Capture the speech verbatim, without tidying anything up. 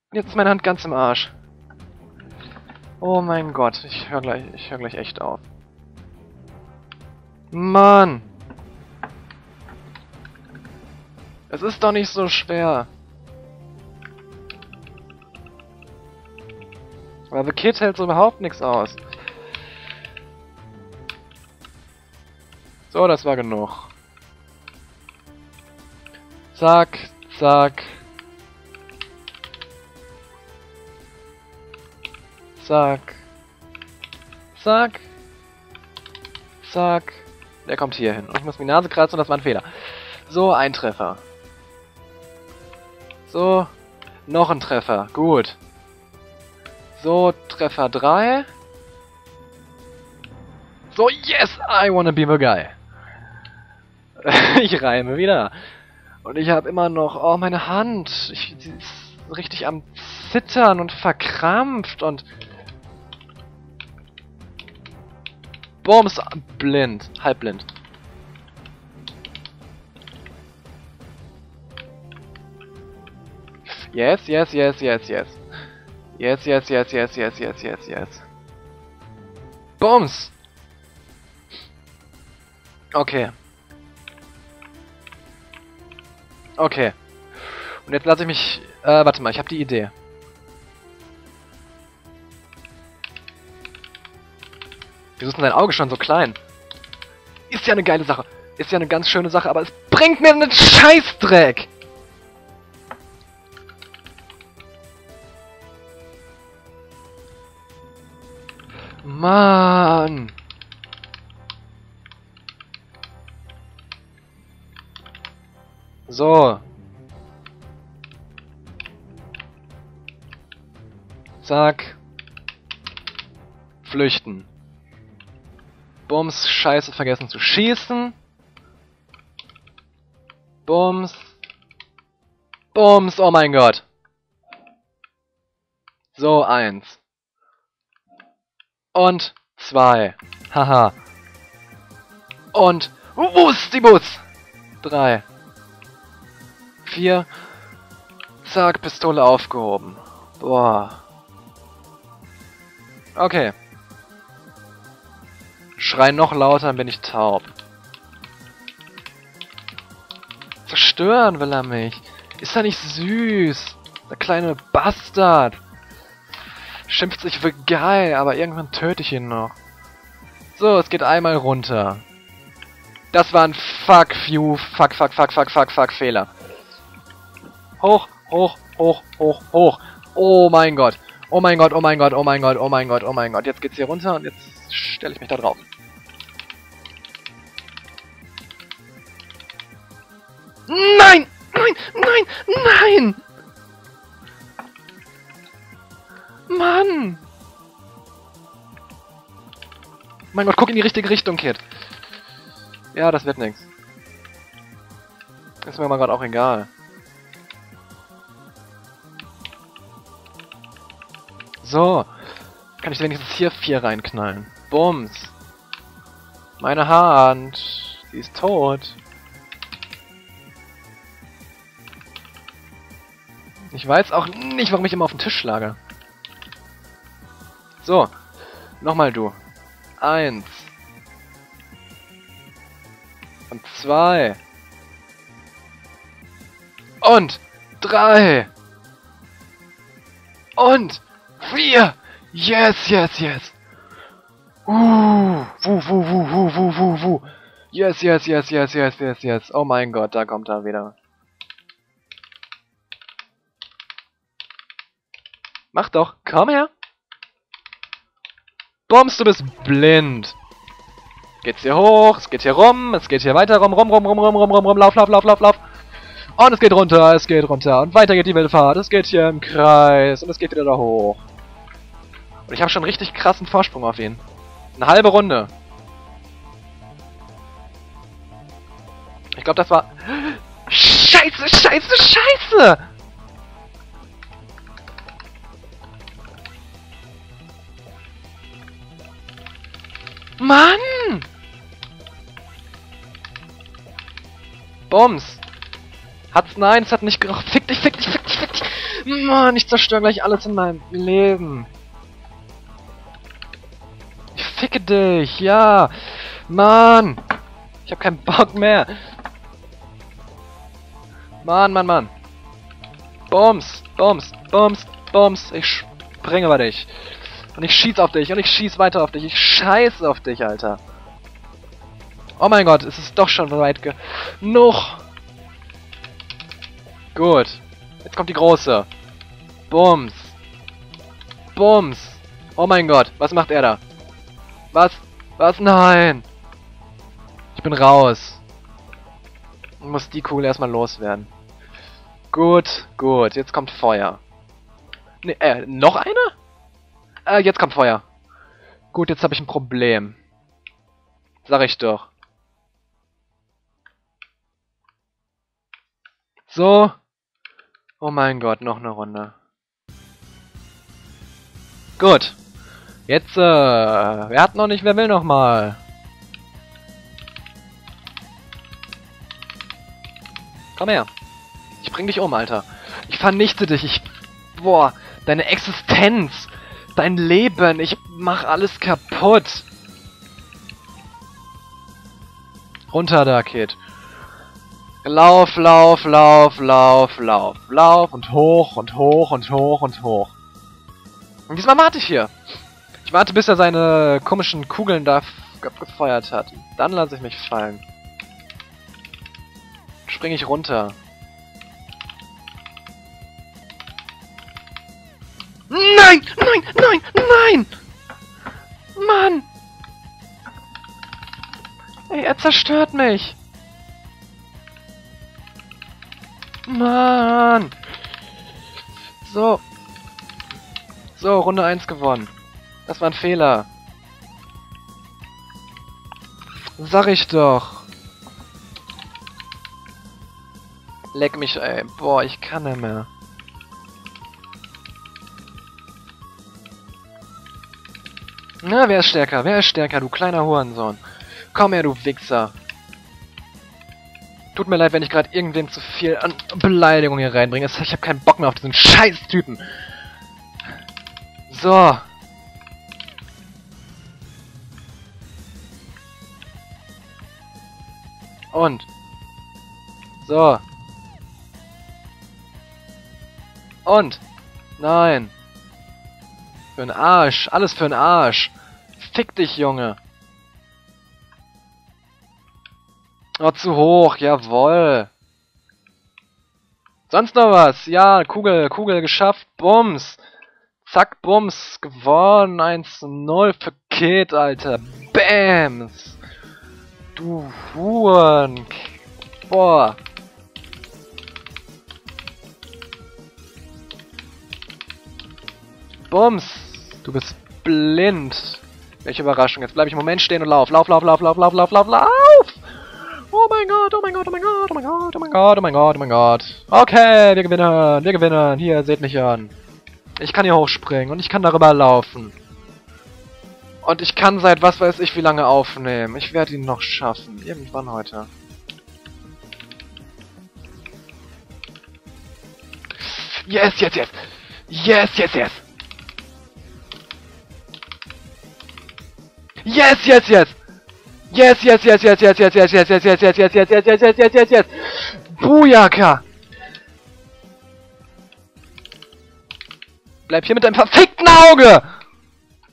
Jetzt ist meine Hand ganz im Arsch. Oh mein Gott, ich höre gleich, ich höre gleich echt auf. Mann! Es ist doch nicht so schwer. Aber The Kid hält so überhaupt nichts aus. So, das war genug. Zack, zack. Zack. Zack. Zack. Der kommt hier hin. Und ich muss mir die Nase kratzen und das war ein Fehler. So, ein Treffer. So, noch ein Treffer. Gut. So, Treffer drei. So, yes, I wanna be the guy. Ich reime wieder. Und ich habe immer noch, oh, meine Hand. Ich, sie ist richtig am Zittern und verkrampft und... Bums, blind. Halbblind. Yes, yes, yes, yes, yes. Yes, yes, yes, yes, yes, yes, yes, yes. Bums! Okay. Okay. Und jetzt lasse ich mich... Äh, warte mal, ich habe die Idee. Wieso ist denn dein Auge schon so klein? Ist ja eine geile Sache. Ist ja eine ganz schöne Sache, aber es bringt mir einen Scheißdreck! Mann! So. Zack. Flüchten. Bums, scheiße, vergessen zu schießen. Bums. Bums, oh mein Gott. So, eins. Und zwei. Haha. Und... Wo ist die Bus? Drei. Vier. Zack, Pistole aufgehoben. Boah. Okay. Schrei noch lauter, dann bin ich taub. Zerstören will er mich. Ist er nicht süß? Der kleine Bastard. Schimpft sich für geil, aber irgendwann töte ich ihn noch. So, es geht einmal runter. Das war ein Fuck you, fuck, fuck, fuck, fuck, fuck, fuck, Fehler. Hoch, hoch, hoch, hoch, hoch. Oh mein Gott. Oh mein Gott, oh mein Gott, oh mein Gott, oh mein Gott, oh mein Gott. Jetzt geht's hier runter und jetzt stelle ich mich da drauf. Nein! Nein! Nein! Nein! Mann! Mein Gott, guck in die richtige Richtung, Kid. Ja, das wird nix. Ist mir mal gerade auch egal. So. Kann ich wenigstens hier vier reinknallen. Bums. Meine Hand. Sie ist tot. Ich weiß auch nicht, warum ich immer auf den Tisch schlage. So. Nochmal du. Eins. Und zwei. Und drei. Und vier. Yes, yes, yes. Uh, wuh, wuh, wuh, wuh, wuh, wuh, wuh. Yes, yes, yes, yes, yes, yes, yes. Oh mein Gott, da kommt er wieder. Mach doch, komm her. Bums, du bist blind. Geht's hier hoch, es geht hier rum, es geht hier weiter rum, rum, rum, rum, rum, rum, rum, rum, lauf, lauf, lauf, lauf, lauf. Und es geht runter, es geht runter. Und weiter geht die Wildfahrt. Es geht hier im Kreis. Und es geht wieder da hoch. Und ich habe schon einen richtig krassen Vorsprung auf ihn. Eine halbe Runde. Ich glaube, das war... Scheiße, scheiße, scheiße! Mann! Bums! Hat's? Nein, es hat nicht geraucht. Fick dich, fick dich, fick dich, fick dich! Mann, ich zerstöre gleich alles in meinem Leben. Ich ficke dich, ja. Mann. Ich habe keinen Bock mehr. Mann, Mann, Mann. Bums, Bums, Bums, Bums. Ich springe über dich. Und ich schieß auf dich und ich schieß weiter auf dich. Ich scheiße auf dich, Alter. Oh mein Gott, es ist doch schon weit genug. Gut. Jetzt kommt die große. Bums. Bums. Oh mein Gott, was macht er da? Was? Was? Nein. Ich bin raus. Ich muss die Kugel erstmal loswerden. Gut, gut. Jetzt kommt Feuer. Ne, äh, noch eine? Äh, jetzt kommt Feuer. Gut, jetzt habe ich ein Problem. Sag ich doch. So. Oh mein Gott, noch eine Runde. Gut. Jetzt, äh, wer hat noch nicht, wer will noch mal? Komm her. Ich bring dich um, Alter. Ich vernichte dich. Ich... Boah, deine Existenz. Dein Leben. Ich mach alles kaputt. Runter da, Kid. Lauf, lauf, lauf, lauf, lauf, lauf und hoch und hoch und hoch und hoch. Und diesmal warte ich hier. Ich warte, bis er seine komischen Kugeln da gefeuert hat. Dann lasse ich mich fallen. Springe ich runter. Nein! Nein! Nein! Nein! Mann! Ey, er zerstört mich! Mann! So. So, Runde eins gewonnen. Das war ein Fehler. Sag ich doch. Leck mich, ey. Boah, ich kann nicht mehr. Na, wer ist stärker? Wer ist stärker, du kleiner Hurensohn? Komm her, du Wichser. Tut mir leid, wenn ich gerade irgendwem zu viel an Beleidigung hier reinbringe. Ich habe keinen Bock mehr auf diesen Scheiß-Typen. So. Und. So. Und. Nein. Für den Arsch. Alles für den Arsch. Fick dich, Junge. Oh, zu hoch. Jawoll. Sonst noch was? Ja, Kugel. Kugel geschafft. Bums. Zack, Bums. Gewonnen. eins zu null für Kid, Alter. Bams. Du Huren. Boah. Bums. Du bist blind. Welche Überraschung. Jetzt bleibe ich im Moment stehen und lauf. Lauf, lauf, lauf, lauf, lauf, lauf, lauf, lauf. Oh mein Gott, oh mein Gott, oh mein Gott, oh mein Gott, oh mein Gott, oh mein Gott, oh mein Gott. Okay, wir gewinnen, wir gewinnen. Hier, seht mich an. Ich kann hier hochspringen und ich kann darüber laufen. Und ich kann seit was weiß ich wie lange aufnehmen. Ich werde ihn noch schaffen. Irgendwann heute. Yes, yes, yes. Yes, yes, yes. Yes, yes, yes. Yes, yes, yes, yes, yes, yes, yes, yes, yes, yes, yes, yes, yes, yes, yes, yes, yes, yes, yes. Booyaka. Bleib hier mit deinem verfickten Auge.